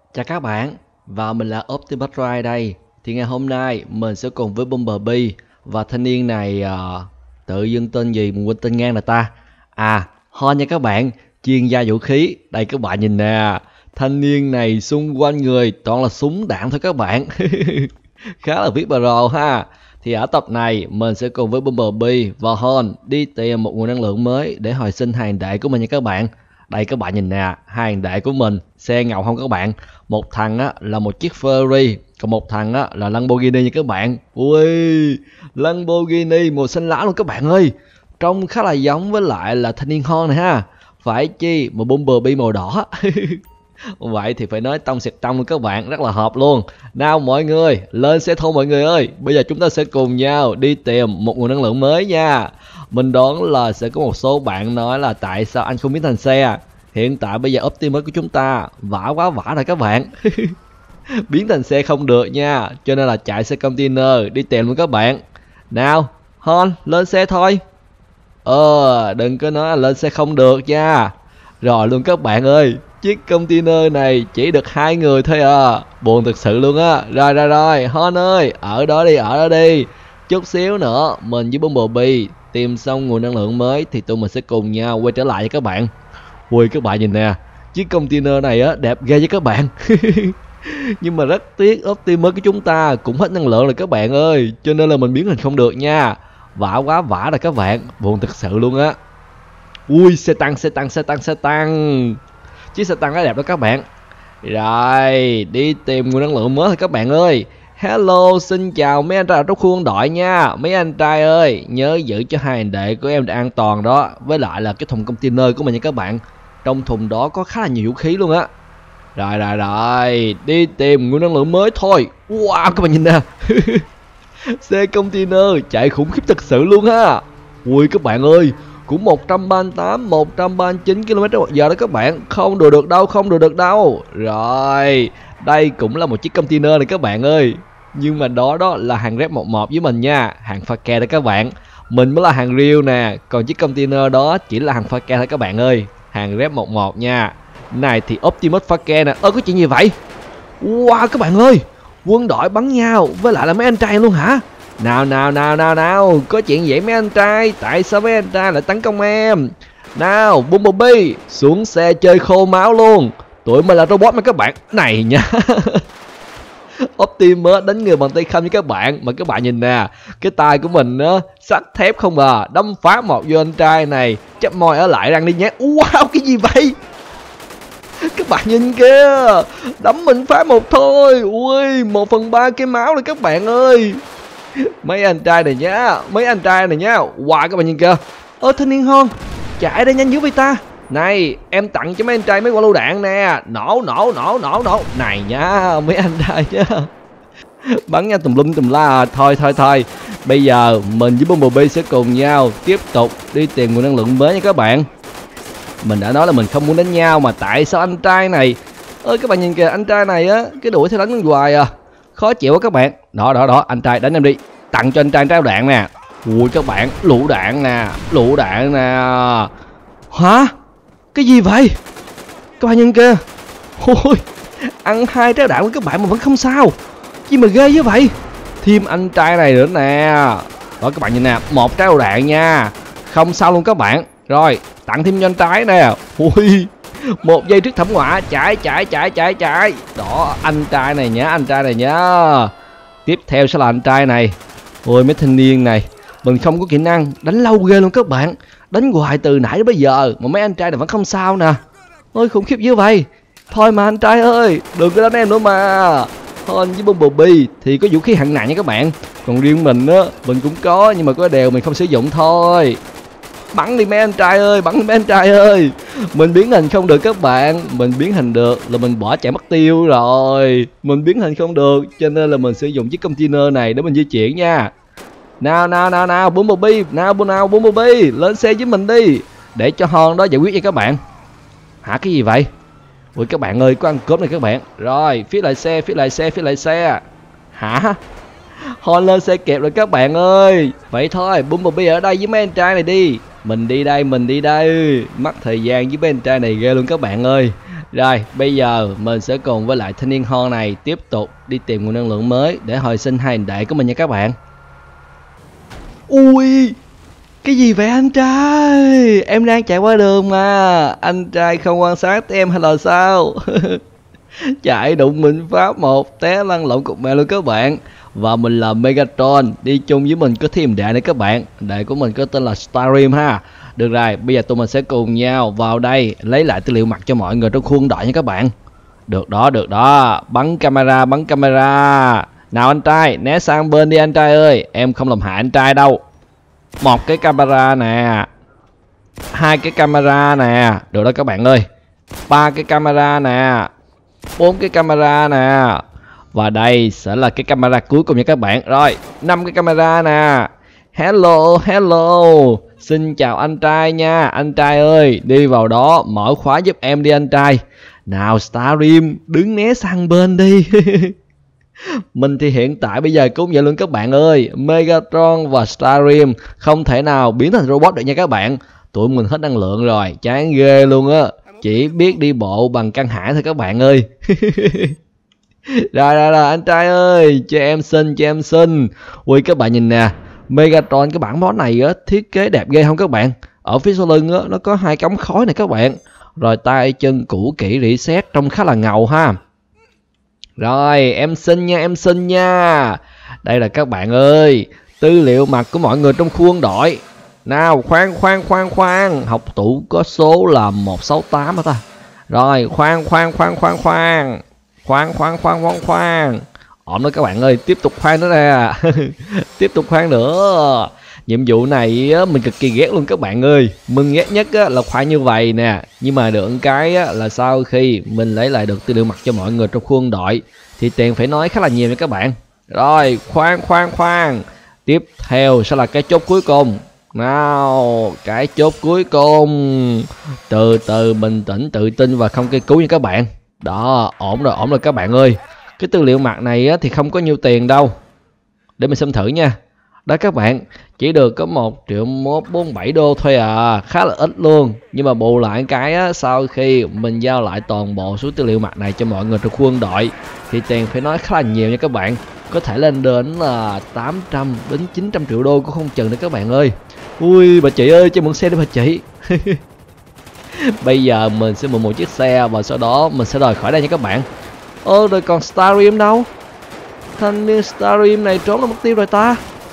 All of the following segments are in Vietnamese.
Chào các bạn, và mình là Optimus Prime đây. Thì ngày hôm nay mình sẽ cùng với Bumblebee và thanh niên này tự dưng tên gì mình quên tên ngang là ta. Hon nha các bạn, chuyên gia vũ khí. Đây các bạn nhìn nè, thanh niên này xung quanh người toàn là súng đạn thôi các bạn. Khá là biết pro ha. Thì ở tập này mình sẽ cùng với Bumblebee và Hon đi tìm một nguồn năng lượng mới để hồi sinh hàng đệ của mình nha các bạn. Đây các bạn nhìn nè, hai hàng đệ của mình, xe ngầu không các bạn. Một thằng á là một chiếc Ferrari, còn một thằng á là Lamborghini nha các bạn. Ui, Lamborghini màu xanh lá luôn các bạn ơi. Trông khá là giống với lại là thanh niên Hon này ha. Phải chi mà Bumblebee màu đỏ. Vậy thì phải nói tông xẹt tông luôn các bạn, rất là hợp luôn. Nào mọi người, lên xe thôi mọi người ơi. Bây giờ chúng ta sẽ cùng nhau đi tìm một nguồn năng lượng mới nha. Mình đoán là sẽ có một số bạn nói là tại sao anh không biến thành xe. Hiện tại bây giờ Optimus của chúng ta vả quá vả rồi các bạn. Biến thành xe không được nha, cho nên là chạy xe container đi tìm luôn các bạn. Nào, Hon, lên xe thôi. Đừng có nói là lên xe không được nha. Rồi luôn các bạn ơi, chiếc container này chỉ được 2 người thôi à. Buồn thực sự luôn á. Rồi, Hon ơi, ở đó đi. Chút xíu nữa, mình với Bumblebee tìm xong nguồn năng lượng mới thì tụi mình sẽ cùng nhau quay trở lại với các bạn. Ui các bạn nhìn nè, chiếc container này á đẹp ghê với các bạn. Nhưng mà rất tiếc Optimus của chúng ta cũng hết năng lượng rồi các bạn ơi, cho nên là mình biến hình không được nha. Vả quá vả rồi các bạn, buồn thực sự luôn á. Ui xe tăng. Chiếc xe tăng rất đẹp đó các bạn. Rồi, đi tìm nguồn năng lượng mới thôi các bạn ơi. Hello, xin chào mấy anh trai ở trong khu quân đội nha. Mấy anh trai ơi, nhớ giữ cho hai anh đệ của em được an toàn đó. Với lại là cái thùng container của mình nha các bạn. Trong thùng đó có khá là nhiều vũ khí luôn á. Rồi, đi tìm nguồn năng lượng mới thôi. Wow, các bạn nhìn nè. Xe container chạy khủng khiếp thật sự luôn ha. Ui các bạn ơi, cũng 138, 139 km/h đó các bạn. Không đùa được đâu. Rồi, đây cũng là một chiếc container này các bạn ơi. Nhưng mà đó là hàng Red 11 với mình nha. Hàng pha ke đó các bạn. Mình mới là hàng real nè. Còn chiếc container đó chỉ là hàng pha ke thôi các bạn ơi. Hàng Red 11 nha. Này thì Optimus pha ke nè. Có chuyện gì vậy? Wow các bạn ơi, quân đội bắn nhau với lại là mấy anh trai luôn hả? Nào, có chuyện vậy mấy anh trai? Tại sao mấy anh trai lại tấn công em? Nào, Bumblebee, xuống xe chơi khô máu luôn. Tụi mình là robot mà các bạn. Này nha. Optimus đánh người bằng tay không với các bạn. Mà các bạn nhìn nè, cái tay của mình á, sắt thép không à. Đâm phá một vô anh trai này. Chắp môi ở lại răng đi nhé. Wow, cái gì vậy? Các bạn nhìn kìa, đấm mình phá một thôi. Ui, 1/3 cái máu rồi các bạn ơi. Mấy anh trai này nhá. Wow các bạn nhìn kìa. Thanh niên Hon, chạy đây nhanh dữ vậy ta. Này, em tặng cho mấy anh trai mấy quả lựu đạn nè. Nổ. Này nhá, mấy anh trai nhá. Bắn nha tùm lum tùm la. Thôi. Bây giờ mình với Bumblebee sẽ cùng nhau tiếp tục đi tìm nguồn năng lượng mới nha các bạn. Mình đã nói là mình không muốn đánh nhau, mà tại sao anh trai này các bạn nhìn kìa, anh trai này á, cái đuổi theo đánh hoài à, khó chịu quá các bạn. Đó, anh trai đánh em đi. Tặng cho anh trai trái đạn nè. Ui các bạn, lựu đạn nè. Hả? Cái gì vậy? Các bạn nhìn kìa. Ui, ăn 2 trái đạn của các bạn mà vẫn không sao. Gì mà ghê như vậy. Thêm anh trai này nữa nè. Đó các bạn nhìn nè, 1 trái đạn nha. Không sao luôn các bạn. Rồi, tặng thêm cho anh trai nè. Ui, 1 giây trước thảm họa. Chạy. Đó, anh trai này nhá. Tiếp theo sẽ là anh trai này. Ôi mấy thanh niên này, mình không có kỹ năng, đánh lâu ghê luôn các bạn. Đánh hoài từ nãy đến bây giờ mà mấy anh trai này vẫn không sao nè. Ôi khủng khiếp như vậy. Thôi mà anh trai ơi, đừng có đánh em nữa mà. Hon với Bumblebee thì có vũ khí hạng nặng nha các bạn. Còn riêng mình á, mình cũng có, nhưng mà có đều mình không sử dụng thôi. Bắn đi mấy anh trai ơi. Mình biến hình không được các bạn. Mình biến hình được là mình bỏ chạy mất tiêu rồi. Mình biến hình không được, cho nên là mình sử dụng chiếc container này để mình di chuyển nha. Nào Bumblebee. Bumblebee, lên xe với mình đi. Để cho Hon đó giải quyết nha các bạn. Hả, cái gì vậy? Ui các bạn ơi, có ăn cướp này các bạn. Rồi, phía lại xe. Hả? Hon lên xe kẹp rồi các bạn ơi. Vậy thôi, Bumblebee ở đây với mấy anh trai này đi. Mình đi đây. Mất thời gian với mấy anh trai này ghê luôn các bạn ơi. Rồi bây giờ mình sẽ cùng với lại thanh niên Hon này tiếp tục đi tìm nguồn năng lượng mới để hồi sinh hai anh đệ của mình nha các bạn. Ui, cái gì vậy anh trai? Em đang chạy qua đường mà anh trai không quan sát em hay là sao? Chạy đụng mình Pháp một té lăn lộn cục mẹ luôn các bạn. Và mình là Megatron, đi chung với mình có thêm đệ này các bạn. Đệ của mình có tên là Starrim ha. Được rồi, bây giờ tụi mình sẽ cùng nhau vào đây lấy lại tư liệu mặt cho mọi người trong khuôn đội nha các bạn. Được đó, bắn camera, bắn camera. Nào anh trai, né sang bên đi anh trai ơi, em không làm hại anh trai đâu. Một cái camera nè, hai cái camera nè, được đó các bạn ơi. Ba cái camera nè, 4 cái camera nè. Và đây sẽ là cái camera cuối cùng nha các bạn. Rồi, 5 cái camera nè. Hello. Xin chào anh trai nha. Anh trai ơi, đi vào đó mở khóa giúp em đi anh trai. Nào Starrim, đứng né sang bên đi. Mình thì hiện tại bây giờ cũng vậy luôn các bạn ơi. Megatron và Starrim không thể nào biến thành robot được nha các bạn. Tụi mình hết năng lượng rồi, chán ghê luôn á. Chỉ biết đi bộ bằng căng hải thôi các bạn ơi. Rồi anh trai ơi, cho em xin. Ui các bạn nhìn nè, Megatron cái bản boss này á, thiết kế đẹp ghê không các bạn. Ở phía sau lưng á, nó có hai cống khói này các bạn. Rồi tay chân cũ kỹ reset trông khá là ngầu ha. Rồi em xin nha. Đây là các bạn ơi, tư liệu mặt của mọi người trong khuôn đội. Nào khoan, học tủ có số là 168 hả ta? Rồi khoan. Ổn đó các bạn ơi, tiếp tục khoan nữa nè. Tiếp tục khoan nữa. Nhiệm vụ này á, mình cực kỳ ghét luôn các bạn ơi. Mình ghét nhất á, là khoan như vậy nè. Nhưng mà được cái á, là sau khi mình lấy lại được tư liệu mặt cho mọi người trong khuôn đội thì tiền phải nói khá là nhiều nha các bạn. Rồi khoan. Tiếp theo sẽ là cái chốt cuối cùng. Nào, cái chốt cuối cùng. Từ từ, bình tĩnh, tự tin và không cây cú nha các bạn. Đó, ổn rồi các bạn ơi. Cái tư liệu mặt này á, thì không có nhiều tiền đâu. Để mình xem thử nha. Đó các bạn, chỉ được có 1.147 đô thôi à, khá là ít luôn. Nhưng mà bù lại cái á, sau khi mình giao lại toàn bộ số tư liệu mặt này cho mọi người trong quân đội thì tiền phải nói khá là nhiều nha các bạn. Có thể lên đến là 800 đến 900 triệu đô cũng không chừng nữa các bạn ơi. Ui bà chị ơi, cho mượn xe đi bà chị. Bây giờ mình sẽ mượn một chiếc xe và sau đó mình sẽ rời khỏi đây nha các bạn. Rồi còn Starrim đâu? Thanh niên Starrim này trốn mất tiêu rồi ta.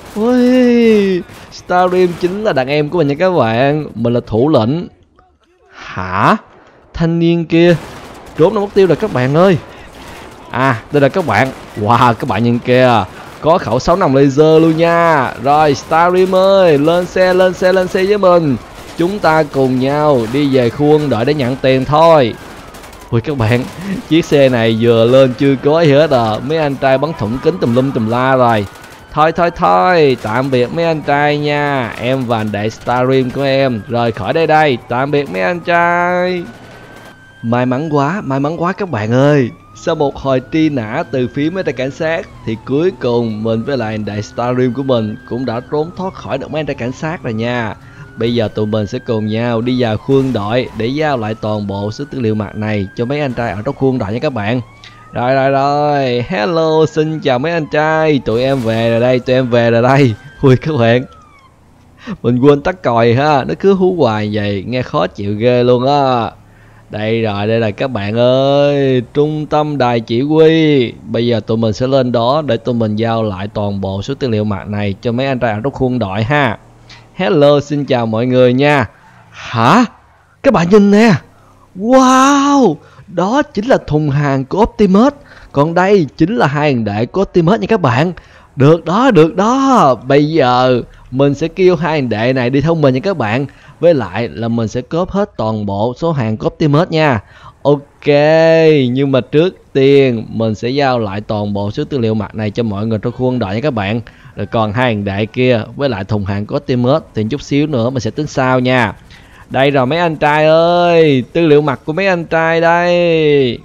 Ui, Starrim chính là đàn em của mình nha các bạn. Mình là thủ lĩnh. Hả? Thanh niên kia trốn mất tiêu rồi các bạn ơi. À, đây là các bạn. Wow, các bạn nhìn kìa, có khẩu 6 nòng laser luôn nha. Rồi Starrim ơi, lên xe với mình. Chúng ta cùng nhau đi về khu quân đội để nhận tiền thôi. Ui các bạn, chiếc xe này vừa lên chưa có gì hết à. Mấy anh trai bắn thủng kính tùm lum tùm la rồi. Thôi, tạm biệt mấy anh trai nha. Em và anh đệ Starrim của em rời khỏi đây. Tạm biệt mấy anh trai. May mắn quá các bạn ơi. Sau một hồi truy nã từ phía mấy tay cảnh sát thì cuối cùng mình với lại anh đệ Starrim của mình cũng đã trốn thoát khỏi được mấy anh tay cảnh sát rồi nha. Bây giờ tụi mình sẽ cùng nhau đi vào quân đội để giao lại toàn bộ số tư liệu mặt này cho mấy anh trai ở trong quân đội nha các bạn. Rồi, hello, xin chào mấy anh trai, tụi em về rồi đây. Ui các bạn, mình quên tắt còi ha, nó cứ hú hoài vậy, nghe khó chịu ghê luôn á. Đây là các bạn ơi, trung tâm đài chỉ huy. Bây giờ tụi mình sẽ lên đó để tụi mình giao lại toàn bộ số tư liệu mặt này cho mấy anh trai ở trong quân đội ha. Hello, xin chào mọi người nha. Hả? Các bạn nhìn nè. Wow, đó chính là thùng hàng của Optimus. Còn đây chính là hai thằng đệ của Optimus nha các bạn. Được đó. Bây giờ mình sẽ kêu hai thằng đệ này đi theo mình nha các bạn. Với lại là mình sẽ cốp hết toàn bộ số hàng của Optimus nha. Ok, nhưng mà trước tiên mình sẽ giao lại toàn bộ số tư liệu mặt này cho mọi người trong khu quân đội nha các bạn. Rồi còn hai thằng đệ kia với lại thùng hàng của Optimus thì chút xíu nữa mình sẽ tính sau nha. Đây rồi mấy anh trai ơi, tư liệu mặt của mấy anh trai đây.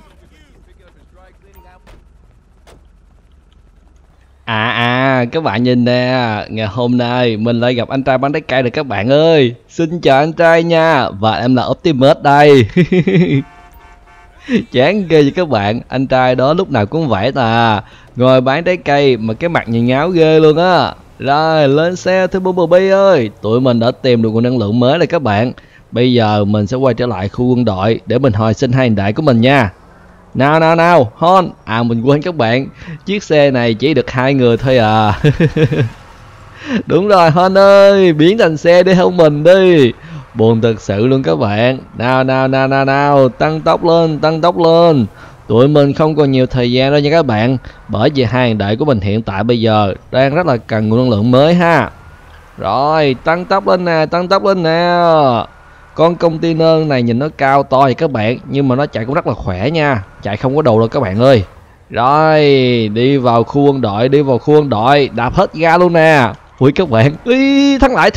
Các bạn nhìn nè, ngày hôm nay mình lại gặp anh trai bán trái cây rồi các bạn ơi. Xin chào anh trai nha, và em là Optimus đây. Chán ghê vậy các bạn. Anh trai đó lúc nào cũng vậy à, ngồi bán trái cây mà cái mặt nhìn ngáo ghê luôn á. Rồi lên xe thưa Bumblebee ơi, tụi mình đã tìm được nguồn năng lượng mới rồi các bạn. Bây giờ mình sẽ quay trở lại khu quân đội để mình hồi sinh hai huynh đệ của mình nha. Nào Hon. À mình quên các bạn, chiếc xe này chỉ được 2 người thôi à. Đúng rồi Hon ơi, biến thành xe đi theo mình đi. Buồn thật sự luôn các bạn. Nào, tăng tốc lên. Tụi mình không còn nhiều thời gian đâu nha các bạn, bởi vì hai huynh đệ của mình hiện tại bây giờ đang rất là cần nguồn năng lượng mới ha. Rồi tăng tốc lên nè. Con container này nhìn nó cao to vậy các bạn, nhưng mà nó chạy cũng rất là khỏe nha, chạy không có đầu đâu các bạn ơi. Rồi đi vào khu quân đội, đạp hết ga luôn nè. Ui các bạn, ý, thắng lại.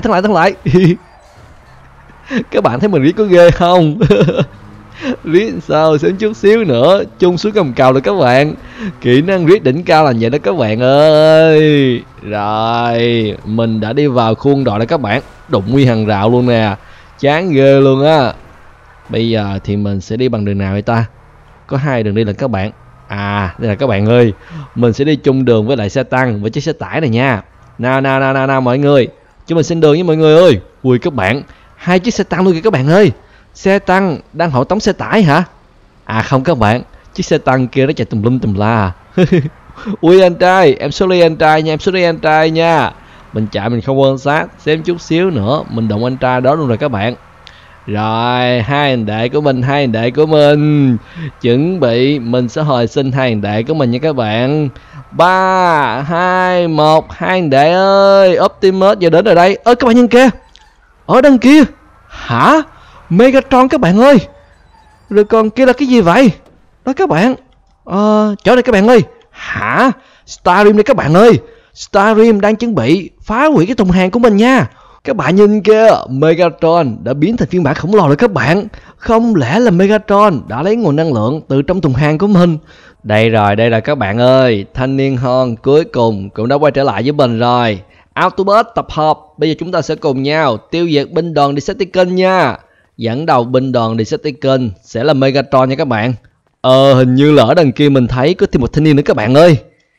Các bạn thấy mình riết có ghê không? Riết sao xém chút xíu nữa chung xuống gầm cầu rồi các bạn. Kỹ năng riết đỉnh cao là vậy đó các bạn ơi. Rồi mình đã đi vào khu quân đội rồi các bạn, đụng nguyên hàng rào luôn nè, chán ghê luôn á. Bây giờ thì mình sẽ đi bằng đường nào vậy ta? Có 2 đường đi là các bạn. À đây là các bạn ơi, mình sẽ đi chung đường với lại xe tăng với chiếc xe tải này nha. Nào mọi người, cho mình xin đường với mọi người ơi. Ui các bạn, 2 chiếc xe tăng luôn kìa các bạn ơi. Xe tăng đang hộ tống xe tải hả? À không các bạn, chiếc xe tăng kia nó chạy tùm lum tùm la. Ui anh trai, em sorry anh trai nha. Mình chạy mình không quan sát, xem chút xíu nữa mình đụng anh trai đó luôn rồi các bạn. Rồi hai huynh đệ của mình chuẩn bị, mình sẽ hồi sinh hai huynh đệ của mình nha các bạn. 3, 2, 1, hai huynh đệ ơi, Optimus giờ đến rồi đây. Ơ các bạn nhìn kia, ở đằng kia. Hả? Megatron các bạn ơi. Rồi còn kia là cái gì vậy? Đó các bạn, chỗ này các bạn ơi. Hả? Starscream đây các bạn ơi. Starscream đang chuẩn bị phá hủy cái thùng hàng của mình nha. Các bạn nhìn kia, Megatron đã biến thành phiên bản khổng lồ rồi các bạn. Không lẽ là Megatron đã lấy nguồn năng lượng từ trong thùng hàng của mình? Đây rồi, đây là các bạn ơi, thanh niên Hon cuối cùng cũng đã quay trở lại với mình rồi. Autobot tập hợp, bây giờ chúng ta sẽ cùng nhau tiêu diệt binh đoàn Decepticon nha. Dẫn đầu binh đoàn Decepticon sẽ là Megatron nha các bạn. Hình như là ở đằng kia mình thấy có thêm một thanh niên nữa các bạn ơi.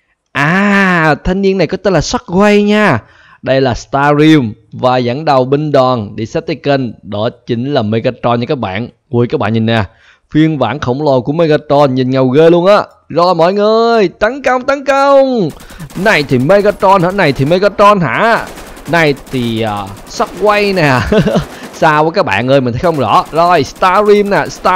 À, thanh niên này có tên là Shockwave nha. Đây là Starscream và dẫn đầu binh đoàn Decepticon đó chính là Megatron nha các bạn. Ui các bạn nhìn nè, phiên bản khổng lồ của Megatron nhìn ngầu ghê luôn á. Rồi mọi người, tấn công. Này thì Megatron hả? Này thì Shockwave nè. Sao quá các bạn ơi, mình thấy không rõ. Rồi Starscream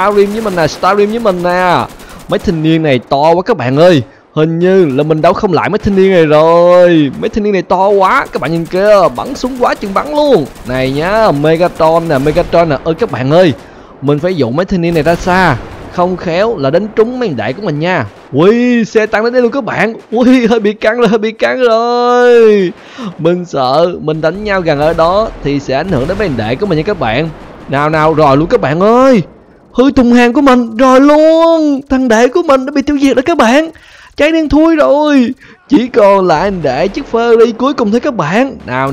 với mình nè. Mấy thanh niên này to quá các bạn ơi, hình như là mình đấu không lại mấy thanh niên này rồi. Mấy thanh niên này to quá, các bạn nhìn kia, bắn súng quá chừng bắn luôn. Này nhá, Megatron nè. Ơi các bạn ơi, mình phải dụ mấy thanh niên này ra xa, không khéo là đánh trúng mấy đại của mình nha. Ui, xe tăng đến đây luôn các bạn. Ui, hơi bị căng rồi. Mình sợ mình đánh nhau gần ở đó thì sẽ ảnh hưởng đến mấy đại của mình nha các bạn. Nào rồi luôn các bạn ơi. Hư thùng hàng của mình rồi luôn. Thằng đệ của mình đã bị tiêu diệt rồi các bạn. Cháy đen thui rồi. Chỉ còn lại anh đệ chiếc ferry cuối cùng thôi các bạn. Nào.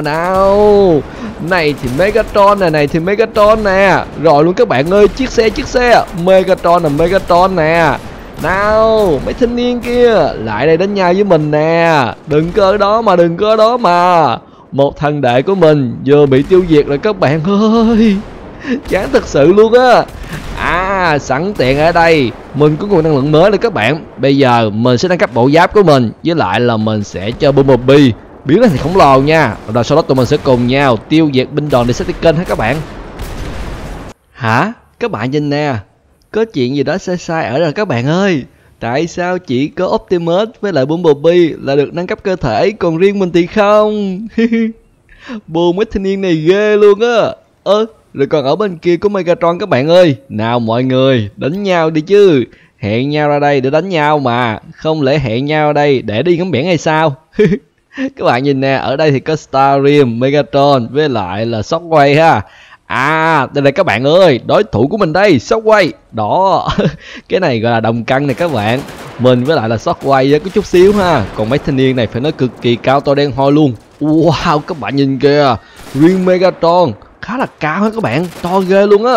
Này thì Megatron nè. Rồi luôn các bạn ơi, chiếc xe Megatron nè. Nào, mấy thanh niên kia lại đây đánh nhau với mình nè. Đừng có ở đó mà. Một thằng đệ của mình vừa bị tiêu diệt rồi các bạn ơi. Chán thật sự luôn á. À, sẵn tiện ở đây mình có nguồn năng lượng mới rồi các bạn. Bây giờ mình sẽ nâng cấp bộ giáp của mình, với lại là mình sẽ cho Bumblebee biến thành khổng lồ nha. Rồi sau đó tụi mình sẽ cùng nhau tiêu diệt binh đoàn Decepticon hết các bạn. Hả? Các bạn nhìn nè, có chuyện gì đó sai ở đây các bạn ơi. Tại sao chỉ có Optimus với lại Bumblebee là được nâng cấp cơ thể, còn riêng mình thì không? Buồn mấy thanh niên này ghê luôn á. Rồi còn ở bên kia có Megatron các bạn ơi. Nào mọi người, đánh nhau đi chứ. Hẹn nhau ra đây để đánh nhau mà, không lẽ hẹn nhau ở đây để đi ngắm biển hay sao? Các bạn nhìn nè, ở đây thì có Starscream, Megatron với lại là Shockwave ha. À, đây là các bạn ơi, đối thủ của mình đây, Shockwave. Đó, cái này gọi là đồng cân này các bạn. Mình với lại là Shockwave có chút xíu ha. Còn mấy thanh niên này phải nói cực kỳ cao to đen hoi luôn. Wow, các bạn nhìn kìa, riêng Megatron khá là cao ha các bạn, to ghê luôn á.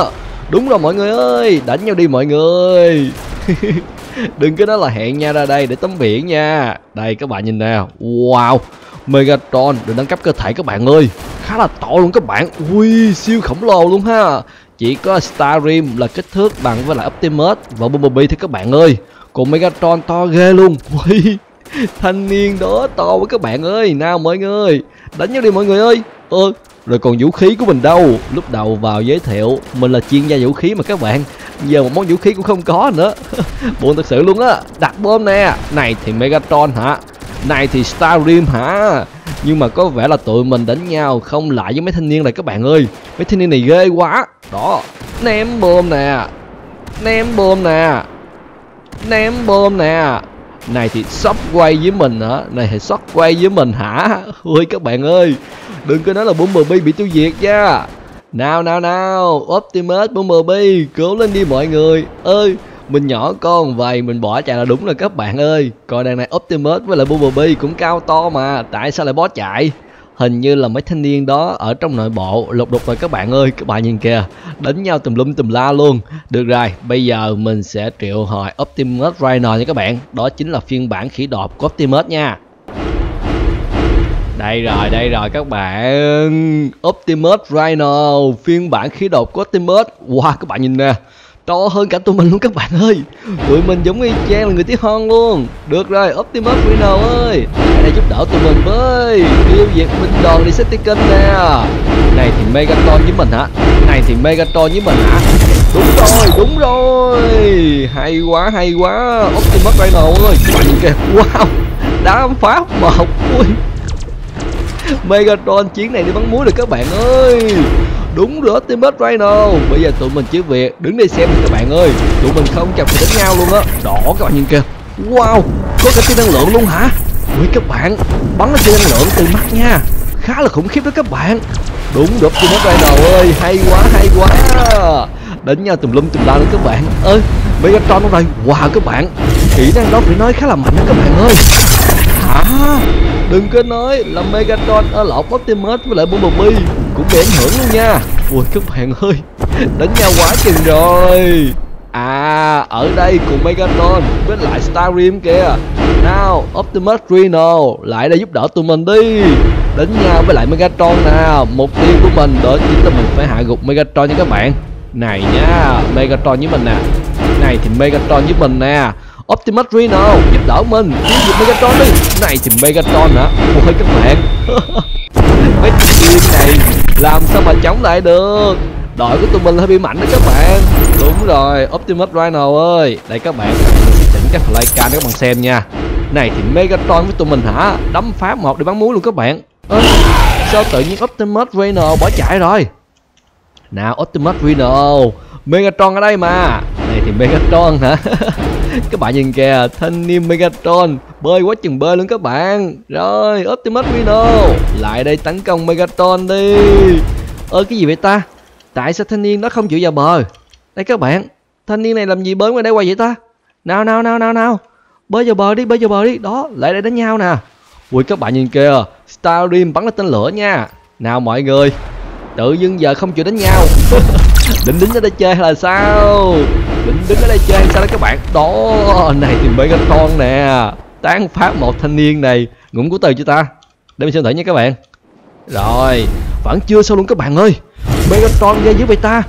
Đúng rồi mọi người ơi, đánh nhau đi mọi người. Đừng có nói là hẹn nhau ra đây để tắm biển nha. Đây các bạn nhìn nè. Wow, Megatron được nâng cấp cơ thể các bạn ơi. Khá là to luôn các bạn. Ui, siêu khổng lồ luôn ha. Chỉ có Starscream là kích thước bằng với lại Optimus và Bumblebee thôi các bạn ơi. Còn Megatron to ghê luôn. Ui, thanh niên đó to với các bạn ơi. Nào mọi người, đánh nhau đi mọi người ơi. Rồi còn vũ khí của mình đâu? Lúc đầu vào giới thiệu mình là chuyên gia vũ khí mà các bạn. Giờ một món vũ khí cũng không có nữa. Buồn thật sự luôn á. Đặt bom nè. Này thì Megatron hả? Này thì Starscream hả? Nhưng mà có vẻ là tụi mình đánh nhau không lại với mấy thanh niên này các bạn ơi. Mấy thanh niên này ghê quá. Đó, ném bom nè. Ném bom nè. Ném bom nè. Này thì Shockwave với mình hả? Này thì Shockwave với mình hả? Ui các bạn ơi, đừng có nói là Bumblebee bị tiêu diệt nha. Nào, Optimus, Bumblebee, cố lên đi mọi người. Ơi, mình nhỏ con vậy mình bỏ chạy là đúng rồi các bạn ơi. Còn đằng này Optimus với lại Bumblebee cũng cao to mà, tại sao lại bỏ chạy? Hình như là mấy thanh niên đó ở trong nội bộ lục đục rồi các bạn ơi. Các bạn nhìn kìa, đánh nhau tùm lum tùm la luôn. Được rồi, bây giờ mình sẽ triệu hồi Optimus Rhino nha các bạn. Đó chính là phiên bản khỉ đột của Optimus nha. Đây rồi các bạn. Optimus Rhino, phiên bản khí đột của Optimus. Wow các bạn nhìn nè, to hơn cả tụi mình luôn các bạn ơi. Tụi mình giống y chang là người tí hon luôn. Được rồi Optimus Rhino ơi, hãy đây giúp đỡ tụi mình với tiêu diệt binh đoàn Decepticon nè. Này thì Megatron với mình hả? Này thì Megatron với mình hả? Đúng rồi. Hay quá Optimus Rhino ơi. Các bạn nhìn kìa. Wow, đám pháp một. Ui, Megatron chuyến này đi bắn muối rồi các bạn ơi. Đúng rồi Optimus Rhino. Bây giờ tụi mình chỉ việc đứng đây xem các bạn ơi. Tụi mình không chọc phải đánh nhau luôn á. Đó các bạn nhìn kìa. Wow, có cả tia năng lượng luôn hả? Ui các bạn, bắn tia năng lượng từ mắt nha. Khá là khủng khiếp đó các bạn. Đúng rồi Optimus Rhino ơi. Hay quá. Đánh nhau tùm lum tùm la luôn các bạn. Ơi, Megatron đâu rồi? Wow các bạn, kỹ năng đó phải nói khá là mạnh đó các bạn ơi. Hả? Đừng có nói là Megatron ở lọc Optimus với lại Bumblebee cũng bị ảnh hưởng luôn nha. Ui các bạn ơi, đánh nhau quá chừng rồi. À, ở đây cùng Megatron với lại Starscream kìa. Nào, Optimus Rhino lại đây giúp đỡ tụi mình đi. Đánh nhau với lại Megatron nè. Mục tiêu của mình đó chính là mình phải hạ gục Megatron nha các bạn. Này nha, Megatron với mình nè. Này thì Megatron với mình nè. Optimus Rhino giúp đỡ mình tiêu diệt Megatron đi. Này thì Megatron hả? Ôi các bạn, mấy team này làm sao mà chống lại được? Đội của tụi mình hơi bị mạnh đó các bạn. Đúng rồi Optimus Rhino ơi. Đây các bạn, chỉnh các flycam để các bạn xem nha. Này thì Megatron với tụi mình hả? Đấm phá một để bắn muối luôn các bạn. Sao tự nhiên Optimus Rhino bỏ chạy rồi? Nào Optimus Rhino, Megatron ở đây mà. Này thì Megatron hả? Các bạn nhìn kìa, thanh niên Megatron bơi quá chừng bơi luôn các bạn. Rồi Optimus Rhino lại đây tấn công Megatron đi. Cái gì vậy ta? Tại sao thanh niên đó không chịu vào bờ? Đây các bạn, thanh niên này làm gì bơi ngoài đây hoài vậy ta? Nào, bơi vào bờ đi. Đó, lại đây đánh nhau nè. Ui các bạn nhìn kìa, Starscream bắn lên tên lửa nha. Nào mọi người, tự dưng giờ không chịu đánh nhau. Định đứng ở đây chơi hay là sao? Định đứng ở đây chơi hay sao đó các bạn? Đó, này thì Megatron nè, tán phát một thanh niên này. Ngụm của từ cho ta, để mình xem thử nha các bạn. Rồi, vẫn chưa sao luôn các bạn ơi. Megatron ghê dữ vậy ta.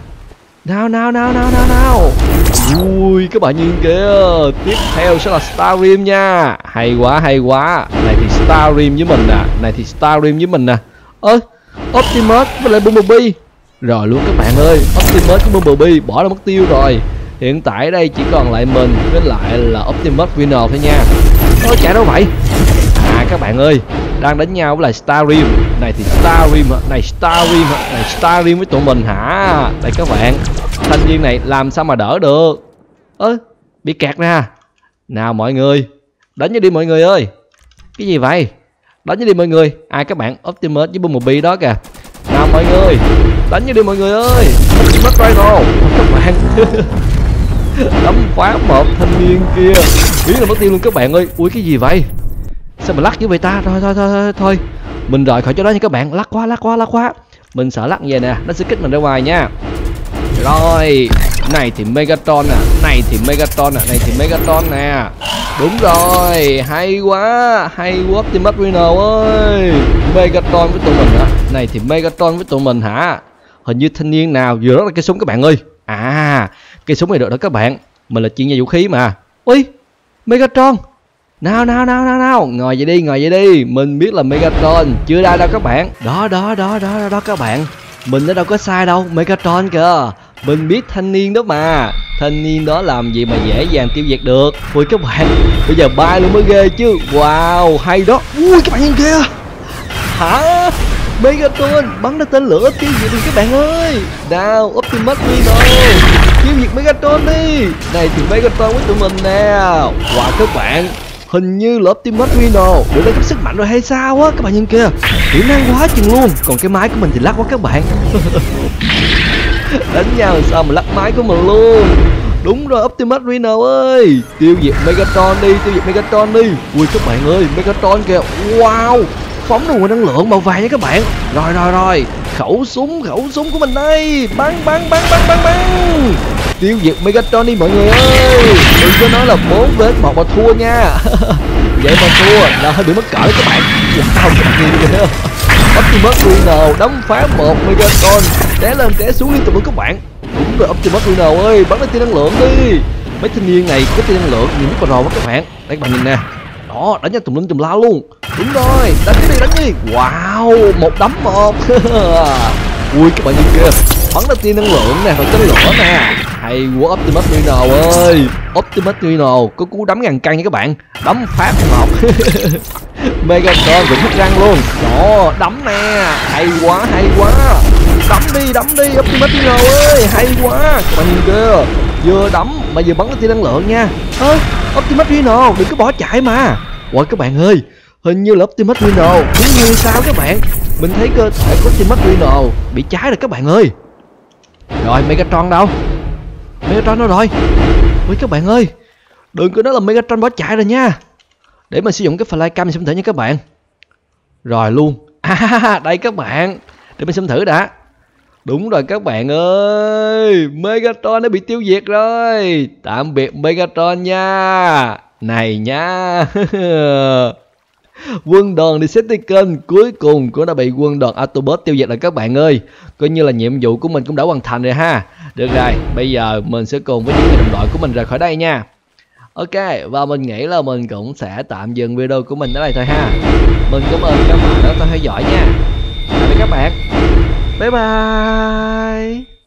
Nào. Ui các bạn nhìn kìa, tiếp theo sẽ là Starscream nha. Hay quá. Này thì Starscream với mình nè. Optimus với lại Bumblebee rồi luôn các bạn ơi. Optimus với Bumblebee bỏ ra mất tiêu rồi. Hiện tại ở đây chỉ còn lại mình với lại là Optimus Rhino thôi nha. Chạy đâu vậy? À các bạn ơi, đang đánh nhau với lại Starscream. Này thì Starscream với tụi mình hả? Đây các bạn, thanh niên này làm sao mà đỡ được? Bị kẹt nè. Nào mọi người, đánh nhau đi mọi người ơi. Cái gì vậy? Đánh nhau đi mọi người. Ai các bạn? Optimus với Bumblebee đó kìa. Nào mọi người, đánh nhau đi mọi người ơi. Optimus Rhino các bạn. Đấm phá một thanh niên kia biến là mất tiêu luôn các bạn ơi. Ui cái gì vậy? Sao mà lắc dữ vậy ta? Thôi mình rời khỏi chỗ đó nha các bạn. Lắc quá. Mình sợ lắc như vậy nè, nó sẽ kích mình ra ngoài nha. Rồi, này thì Megatron nè, này thì Megatron nè, này thì Megatron nè. Đúng rồi, hay quá Optimus Rhino ơi. Megatron với tụi mình hả? Này thì Megatron với tụi mình hả? Hình như thanh niên nào vừa đó là cây súng các bạn ơi. À, cây súng này được đó các bạn. Mình là chuyên gia vũ khí mà. Ui, Megatron. Nào, ngồi vậy đi. Mình biết là Megatron chưa ra đâu các bạn. Đó các bạn. Mình đã đâu có sai đâu, Megatron kìa. Mình biết thanh niên đó mà. Thanh niên đó làm gì mà dễ dàng tiêu diệt được. Ui các bạn, bây giờ bay luôn mới ghê chứ. Wow, hay đó. Ui các bạn nhìn kìa. Hả? Megatron bắn ra tên lửa tiêu diệt đi các bạn ơi. Nào, Optimus Rhino tiêu diệt Megatron đi. Này thì Megatron với tụi mình nè. Wow các bạn, hình như là Optimus Rhino được nâng cấp sức mạnh rồi hay sao á. Các bạn nhìn kìa, kỹ năng quá chừng luôn. Còn cái máy của mình thì lắc quá các bạn. Đánh nhau làm sao mà lắc máy của mình luôn. Đúng rồi Optimus Rhino ơi, tiêu diệt Megatron đi. Ui các bạn ơi, Megatron kìa. Wow, phóng ra nguồn năng lượng màu vàng nha các bạn. Rồi, khẩu súng của mình đây. Bắn. Tiêu diệt Megatron đi mọi người ơi. Đừng có nói là 4-1 mà thua nha. Vậy mà thua là hơi bị mất cỡ các bạn. Wow, các bạn nhìn kìa. Optimus Rhino đấm phá một Megatron, té lên té xuống liên tục luôn các bạn. Đúng rồi Optimus Rhino ơi, bắn lên tia năng lượng đi. Mấy thanh niên này có tia năng lượng nhìn rất là rò quá các bạn. Đây các bạn nhìn nè. Đó, đánh nhau tùm lum tùm la luôn. Đúng rồi, đánh đi. Wow, 1-1. Ui các bạn nhìn kìa, bắn ra tia năng lượng nè, rồi tên lửa nè. Hay quá Optimus Rhino ơi. Optimus Rhino có cú đấm ngàn cân nha các bạn. Đấm phát một. Megatron cũng hết răng luôn. Đó, đấm nè. Hay quá. Đấm đi Optimus Rhino ơi. Hay quá. Các bạn nhìn kìa, vừa đấm mà vừa bắn ra tia năng lượng nha. Optimus Rhino đừng có bỏ chạy mà. Ủa các bạn ơi, hình như là Optimus Rhino cũng như sao các bạn. Mình thấy cơ thể của Optimus Rhino bị cháy rồi các bạn ơi. Rồi Megatron đâu? Megatron đâu rồi? Ui các bạn ơi, đừng có nói là Megatron bỏ chạy rồi nha. Để mình sử dụng cái flycam mình xem thử nha các bạn. Rồi luôn. Đây các bạn, để mình xem thử đã. Đúng rồi các bạn ơi, Megatron đã bị tiêu diệt rồi. Tạm biệt Megatron nha. Này nha. Quân đoàn Decepticon cuối cùng cũng đã bị quân đoàn Autobot tiêu diệt rồi các bạn ơi. Coi như là nhiệm vụ của mình cũng đã hoàn thành rồi ha. Được rồi, bây giờ mình sẽ cùng với những người đồng đội của mình rời khỏi đây nha. Ok, và mình nghĩ là mình cũng sẽ tạm dừng video của mình ở đây thôi ha. Mình cảm ơn các bạn đã theo dõi nha. Tạm biệt các bạn. Bye bye.